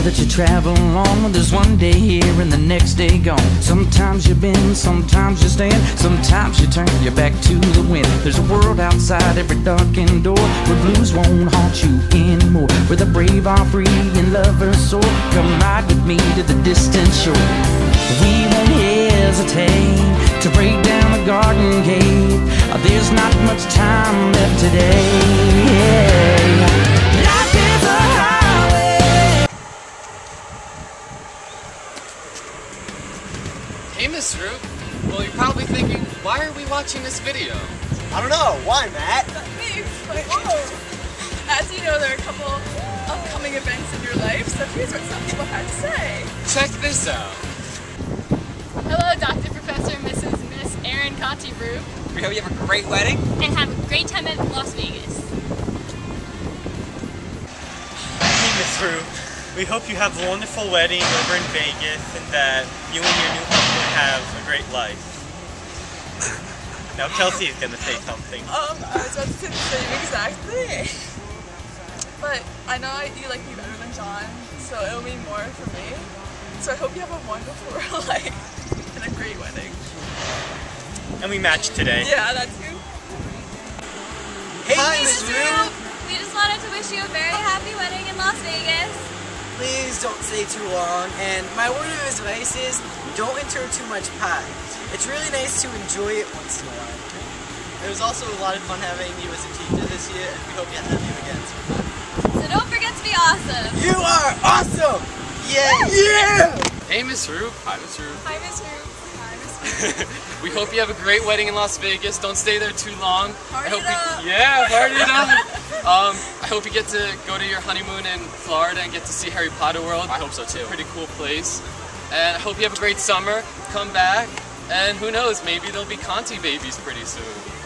that you travel on. There's one day here and the next day gone. Sometimes you bend, sometimes you stand, sometimes you turn your back to the wind. There's a world outside every darkened door, where blues won't haunt you anymore, where the brave are free and lovers soar. Come ride with me to the distant shore. We won't hesitate to break down the garden gate. There's not much time left today. Life is a highway. Hey, Miss Root. Well, you're probably thinking, why are we watching this video? I don't know. Why, Matt? As you know, there are a couple upcoming events in your life, so here's what some people had to say. Check this out. Hello, Dr. Professor, Mrs. Miss Erin Conti Root. We hope you have a great wedding. And have a great time at Las Vegas. Hey, Miss Rue. We hope you have a wonderful wedding over in Vegas and that you and your new husband have a great life. Now Kelsey is going to say something. I was about to say the same exact thing. But I know you like me better than John, so it'll mean more for me. So I hope you have a wonderful life and a great wedding. And we matched today. Yeah, that's you. Hey, Miss Rue. We just wanted to wish you a very happy wedding in Las Vegas. Please don't stay too long. And my word of advice is don't enter too much pie. It's really nice to enjoy it once in a while. It was also a lot of fun having you as a teacher this year, and we hope to have you again sometime. So don't forget to be awesome. You are awesome! Yeah! Yeah! Hey, Miss Root. Hi, Miss Root. Hi, Miss Rue. Hi, Miss Rue. We hope you have a great wedding in Las Vegas. Don't stay there too long. Party I hope it up. Yeah, party it up. I hope you get to go to your honeymoon in Florida and get to see Harry Potter World. I hope so too. Pretty cool place. And I hope you have a great summer. Come back, and who knows, maybe there'll be Conti babies pretty soon.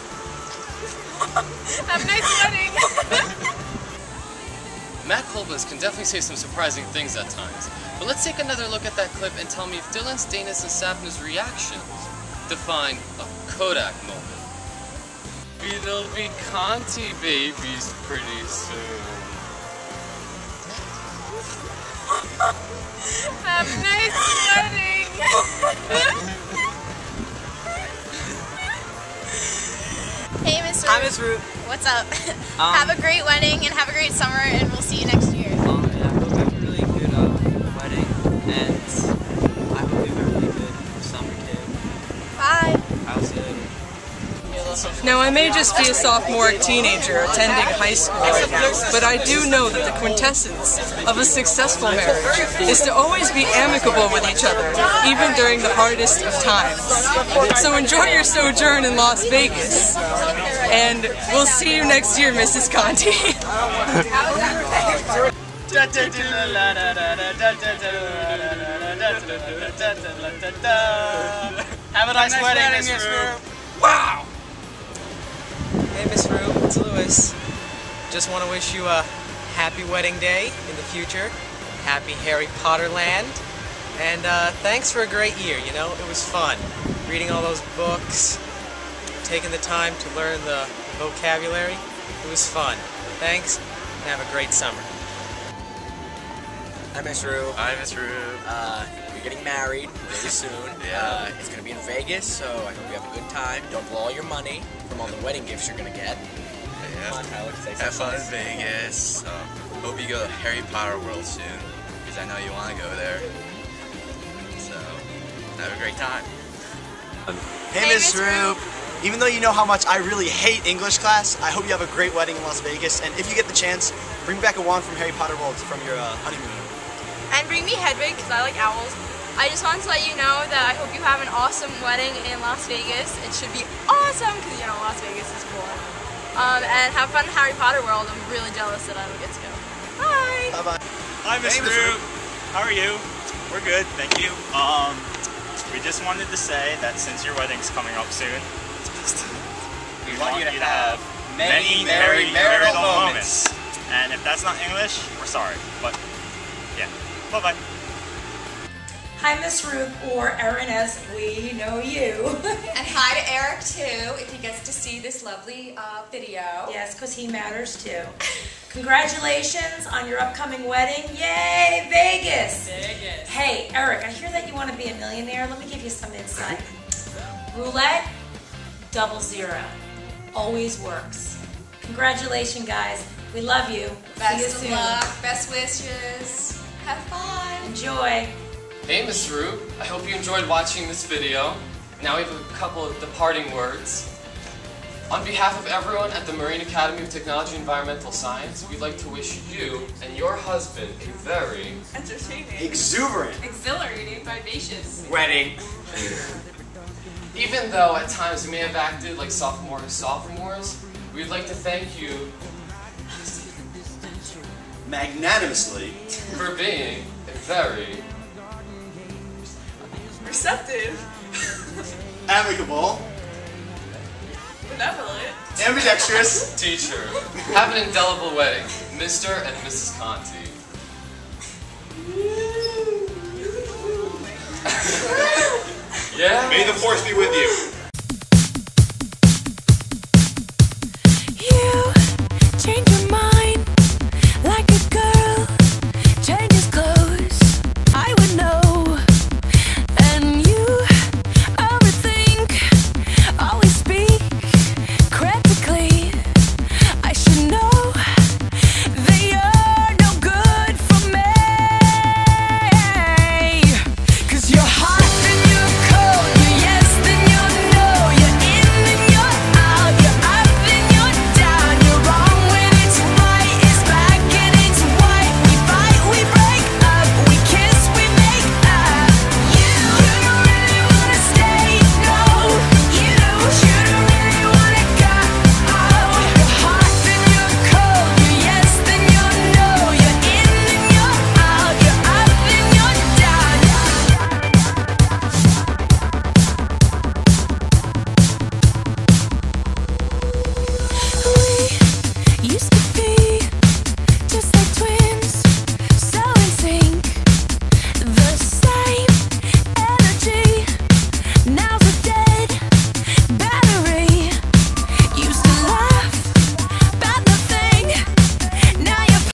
Have a nice wedding. Matt Kolbus can definitely say some surprising things at times. But let's take another look at that clip and tell me if Dylan Stanis and Sapna's reactions define a Kodak moment. Maybe there'll be Conti babies pretty soon. Have a nice wedding. Hey, Miss Root. Hi, Miss Rue. What's up? Have a great wedding and have a great summer, and we'll see you next year. Yeah, I hope you have a really good wedding, and I hope you have a really good summer too. Bye. I'll see you later. Now, I may just be a sophomore teenager attending high school right now, but I do know that the quintessence of a successful marriage is to always be amicable with each other, even during the hardest of times. So enjoy your sojourn in Las Vegas, and we'll see you next year, Mrs. Conti. Have a nice wedding, Miss Rue. Wow! Hey, Miss Rue, it's Lewis. Just want to wish you a happy wedding day in the future. Happy Harry Potter land. And thanks for a great year, you know? It was fun. Reading all those books, taking the time to learn the vocabulary. It was fun. Thanks, and have a great summer. Hi, Miss Rue. Hi, Miss Rue. You're getting married very soon. Yeah. It's going to be in Vegas, so I hope you have a good time. Don't blow all your money from all the wedding gifts you're going to get. Come on, Tyler, say Have fun something. in Vegas. Hope you go to Harry Potter World soon, because I know you want to go there. So, have a great time. Hey, Miss Rue. Even though you know how much I really hate English class, I hope you have a great wedding in Las Vegas. And if you get the chance, bring back a wand from Harry Potter World from your honeymoon. And bring me Hedwig, because I like owls. I just wanted to let you know that I hope you have an awesome wedding in Las Vegas. It should be awesome, because, you know, Las Vegas is cool. And have fun in Harry Potter World. I'm really jealous that I don't get to go. Bye! Bye-bye. Hi, Miss Rue. How are you? We're good, thank you. We just wanted to say that since your wedding's coming up soon, we want you to have many merry marital moments. And if that's not English, we're sorry. But, yeah. Bye-bye. Hi, Miss Ruth, or Erin as we know you. And hi to Eric, too, if he gets to see this lovely video. Yes, because he matters, too. Congratulations on your upcoming wedding. Yay, Vegas! Vegas. Hey, Eric, I hear that you want to be a millionaire. Let me give you some insight. Roulette, 00. Always works. Congratulations, guys. We love you. Best See you of soon. luck. Best wishes. Have fun. Enjoy. Hey, Miss Rue. I hope you enjoyed watching this video. Now we have a couple of departing words. On behalf of everyone at the Marine Academy of Technology and Environmental Science, we'd like to wish you and your husband a very entertaining, exuberant, exhilarating, vivacious wedding. Even though at times we may have acted like sophomores, we'd like to thank you magnanimously for being a very receptive, amicable, benevolent, ambidextrous teacher. Have an indelible wedding, Mr. and Mrs. Conti. Yeah? May the force be with you.